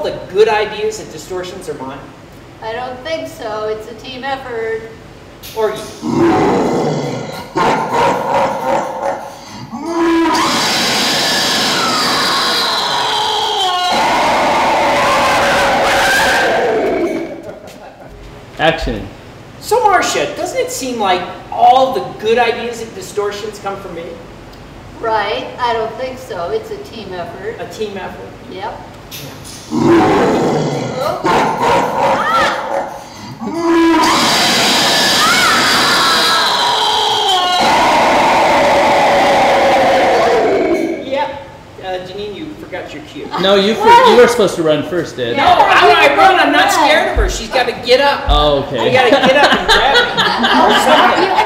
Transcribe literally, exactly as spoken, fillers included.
all the good ideas and distortions are mine? I don't think so. It's a team effort. Or you? Action. So Marsha, doesn't it seem like all the good ideas and distortions come from me? Right. I don't think so. It's a team effort. A team effort? Yep. Yep. Uh, Janene, you forgot your cue. No, you for, you were supposed to run first, Ed. No, I, I run. I'm not scared of her. She's got to get up. Oh, okay. You got to get up and grab me. Or something.